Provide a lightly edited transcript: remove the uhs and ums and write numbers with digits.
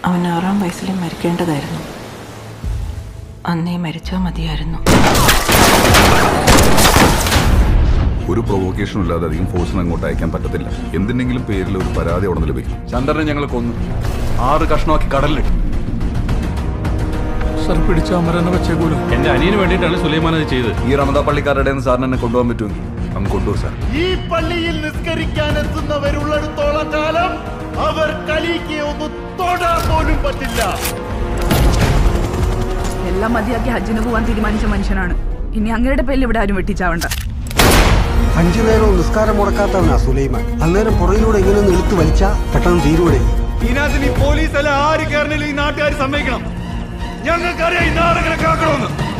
അവൻ 6-ാം വയസ്സിൽ മരിക്കേണ്ടതായിരുന്നു. അന്നേ മരിച്ചാൽ മതിയായിരുന്നു. ഒരു പ്രൊവോക്കേഷനും ഇല്ലാതെ അധികം ഫോഴ്സിന് അങ്ങോട്ട് അയക്കാൻ പറ്റത്തില്ല. എന്തിനെങ്കിലും പേരിൽ ഒരു പരാതി അവിടെ ലഭിക്കും. ചന്ദ്രനെ ഞങ്ങൾ കൊന്നു 6 കഷ്ണമാക്കി കടലിലിട്ടു. സർ പിടിച്ച അമരനെ വെച്ചേക്കൂല. എന്റെ അനിയന് വേണ്ടിയിട്ടാണ് സുലൈമാൻ അത് ചെയ്തത്. ഈ റമദാ പള്ളിക്കാരുടെ സാറിന് എന്നെ കൊണ്ടുപോകാൻ പറ്റുമെങ്കിൽ അങ്ങ് കൊണ്ടുപോകും സാർ. ഈ പള്ളിയിൽ നിസ്കരിക്കാൻ എത്തുന്നവരുള്ളിടത്തോളം കാലം അവർ കലിക്ക് ഒന്ന് തൊടാൻ പോലും പറ്റില്ല. എല്ലാം മതിയാക്കി ഹജ്ജിന് പോവാൻ തീരുമാനിച്ച മനുഷ്യനാണ്. ഇനി അങ്ങയുടെ പേരിൽ ഇവിടെ ആരും വെട്ടിച്ചാവണ്ട. 5 നേരവും നിസ്കാരം മുടക്കാത്തവനാ സുലൈമാൻ. അന്നേരം പുറകിലൂടെ ഇങ്ങനെയൊന്ന് ഇழுത്ത് വലിച്ചാ പെട്ടെന്ന് തീരൂടെ. ഇതിനകത്ത് നീ പോലീസ് അല്ല ആര് കയറുന്നില്ല. ഈ നാട്ടുകാർ സമ്മതിക്കണം. ഞങ്ങൾക്കറിയാം ഈ നാടെങ്ങനെ കാക്കണമെന്ന്.